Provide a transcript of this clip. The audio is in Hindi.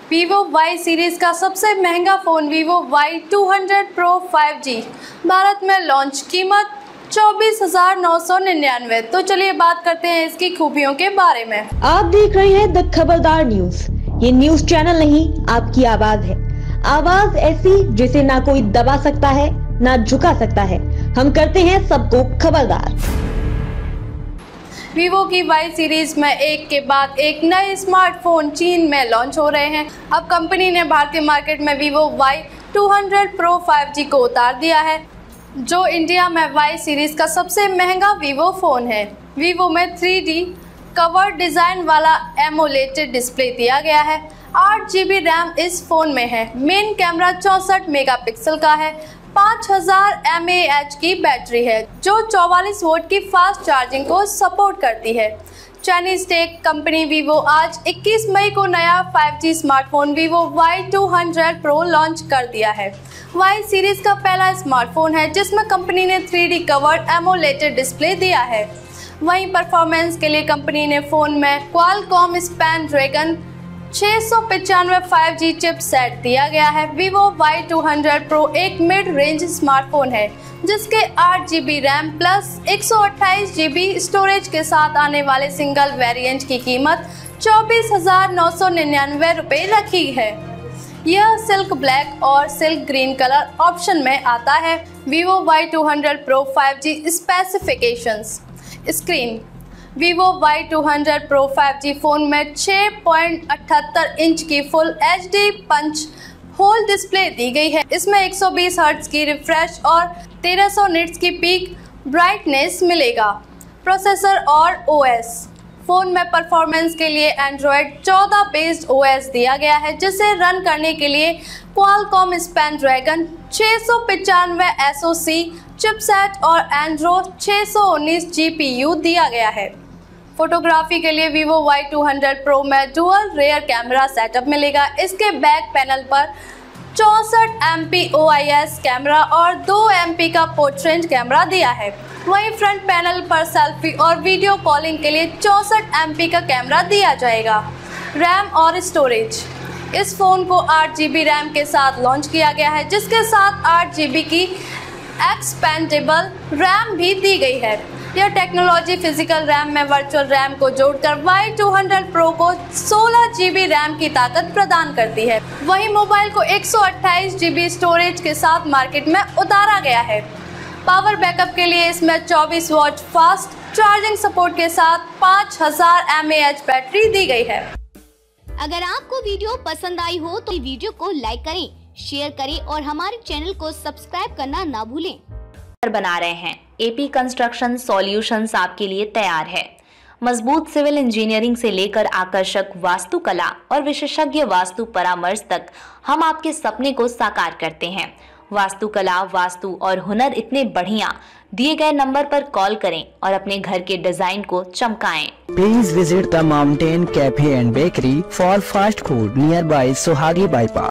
Vivo Y सीरीज का सबसे महंगा phone Vivo Y200 Pro 5G Bharat में लॉन्च, कीमत 24,999। तो चलिए बात करते हैं इसकी खूबियों के बारे में। आप देख रहे हैं द खबरदार न्यूज। ये न्यूज चैनल नहीं, आपकी आवाज है। आवाज ऐसी जिसे ना कोई दबा सकता है ना झुका सकता है। हम करते हैं सबको खबरदार। वीवो की Y सीरीज में एक के बाद एक नए स्मार्टफोन चीन में लॉन्च हो रहे हैं। अब कंपनी ने भारतीय मार्केट में Vivo Y200 Pro 5G को उतार दिया है, जो इंडिया में Y सीरीज का सबसे महंगा वीवो फ़ोन है। वीवो में 3D कवर डिज़ाइन वाला एमोलेटेड डिस्प्ले दिया गया है। 8 GB रैम इस फ़ोन में है। मेन कैमरा 64 मेगापिक्सल का है। 5000 mAh की बैटरी है, जो 44 वोल्ट की फास्ट चार्जिंग को सपोर्ट करती है। चाइनीज टेक कंपनी वीवो आज 21 मई को नया 5G smartphone Vivo Y200 Pro launch कर दिया है। Y सीरीज का पहला स्मार्टफोन है जिसमें कंपनी ने 3D कवर्ड एमोलेटेड डिस्प्ले दिया है। वहीं परफॉर्मेंस के लिए कंपनी ने फ़ोन में Qualcomm Snapdragon 695 5G chip set दिया गया है। Vivo Y200 Pro एक मिड रेंज स्मार्टफोन है जिसके 8 GB RAM plus 128 GB storage के साथ आने वाले सिंगल वेरिएंट की कीमत 24,999 रुपये रखी है। यह सिल्क ब्लैक और सिल्क ग्रीन कलर ऑप्शन में आता है। Vivo Y200 Pro 5G specifications. Screen Vivo Y200 Pro 5G phone में 6.78 इंच की full HD punch hole display दी गई है। इसमें 120 हर्ट्ज की रिफ्रेश और 1300 निट्स की पीक ब्राइटनेस मिलेगा। प्रोसेसर और OS फ़ोन में परफॉर्मेंस के लिए Android 14 बेस्ड OS दिया गया है, जिसे रन करने के लिए क्वालकॉम स्नैपड्रैगन 695 SoC चिपसेट और Android 619 GPU दिया गया है। फोटोग्राफी के लिए Vivo Y200 Pro में डुअल रेयर कैमरा सेटअप मिलेगा। इसके बैक पैनल पर 64 MP OIS कैमरा और 2 MP का पोर्ट्रेट कैमरा दिया है। वहीं फ्रंट पैनल पर सेल्फी और वीडियो कॉलिंग के लिए 64 MP का कैमरा दिया जाएगा। रैम और स्टोरेज, इस फ़ोन को 8 GB रैम के साथ लॉन्च किया गया है, जिसके साथ 8 GB की एक्सपेंडेबल रैम भी दी गई है। यह टेक्नोलॉजी फिजिकल रैम में वर्चुअल रैम को जोड़कर Y200 Pro को 16 GB रैम की ताकत प्रदान करती है। वहीं मोबाइल को 128 GB स्टोरेज के साथ मार्केट में उतारा गया है। पावर बैकअप के लिए इसमें 24 वॉट फास्ट चार्जिंग सपोर्ट के साथ 5000 mAh बैटरी दी गई है। अगर आपको वीडियो पसंद आई हो तो वीडियो को लाइक करें, शेयर करें और हमारे चैनल को सब्सक्राइब करना ना भूलें। बना रहे हैं एपी कंस्ट्रक्शन सॉल्यूशंस आपके लिए तैयार है। मजबूत सिविल इंजीनियरिंग से लेकर आकर्षक वास्तुकला और विशेषज्ञ वास्तु परामर्श तक हम आपके सपने को साकार करते हैं। वास्तुकला, वास्तु और हुनर इतने बढ़िया, दिए गए नंबर पर कॉल करें और अपने घर के डिजाइन को चमकाएं। Please visit the Mountain Cafe and Bakery for fast food nearby Sohagi Bypass.